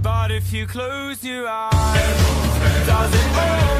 But if you close your eyes, does it all